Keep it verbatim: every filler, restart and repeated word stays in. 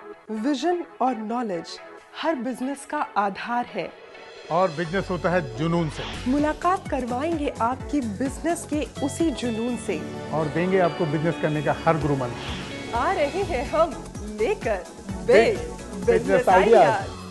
Vision और knowledge हर business का आधार है और बिजनेस होता है जुनून से। मुलाकात करवाएंगे आपकी बिजनेस के उसी जुनून से और देंगे आपको बिजनेस करने का हर गुरुमंत्र। आ रहे हैं हम लेकर बिग बिजनेस आइडियाज।